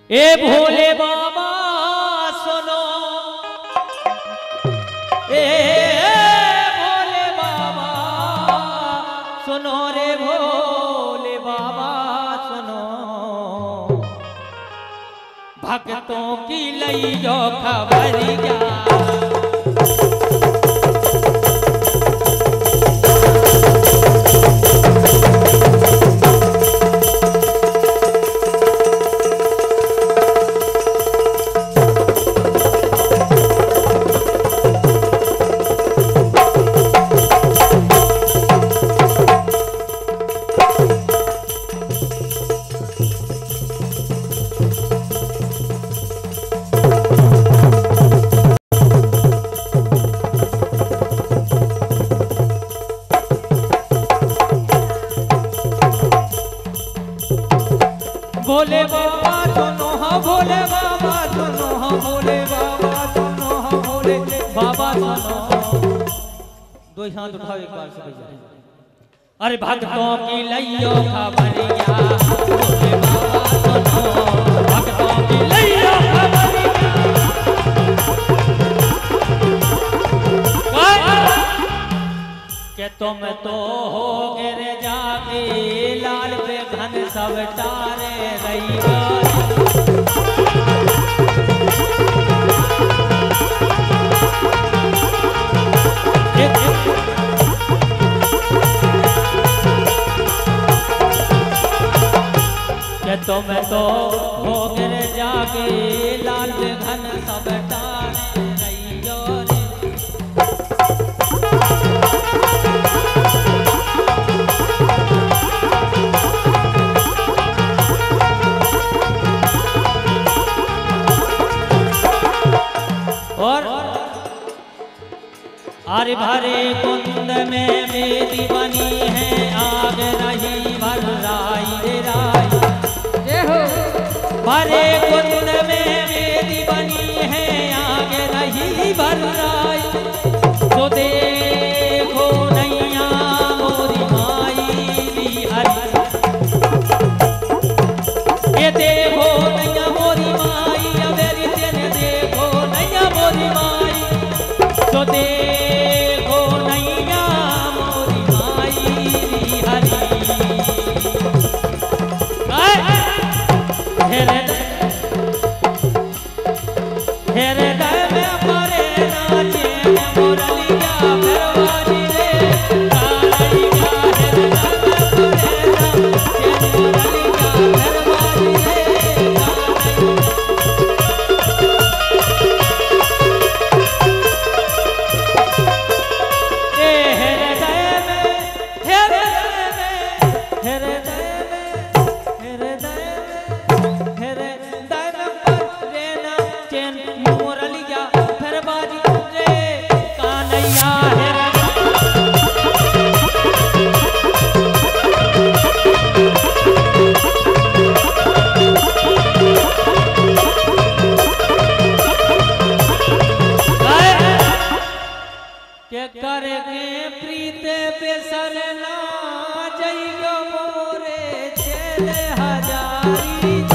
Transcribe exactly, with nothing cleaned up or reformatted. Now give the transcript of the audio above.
ए भोले बाबा सुनो, ए भोले बाबा सुनो रे भोले बाबा सुनो, भक्तों की लइयो खबरिया। भोले बाबा सुनो हाँ, भोले बाबा सुनो हाँ, भोले बाबा सुनो हाँ, भोले बाबा सुनो। दो हाथ उठाओ एक बार से भैया। अरे भक्तों की लइयो खबरिया, भोले बाबा सुनो, भक्तों की लइयो खबरिया। के तुम तो हो गिर जाके लाल पे घन सब तारे रही के तुम तो हो गिर जाके लाल पे घन सब तारे रही और आरे भरे कुंद में बेदी बनी है, आग नहीं भर राई रे राई। भरे कुंद में बेदी बनी है, आग नहीं भर राई। तो देखो नैया मोरी माई हरी, ये देखो नैया मोरी माई, अबेरी तेने देखो नैया मोरी माई। तो देखो नैया मोरी माई हरी, हेरे दय में परे नाचे मोरलिया भरवानी रे कालिया। हेरे दय में परे नाचे मोरलिया भरवानी रे कालिया। ए हेरे दय में, हेरे दय में, हेरे दय में, हेरे दय में, हेरे दय में परे नाचे मोरलिया भरवानी रे कालिया। हेरे के करके प्रीत बेसरना जइयो मोरे चले हजारी।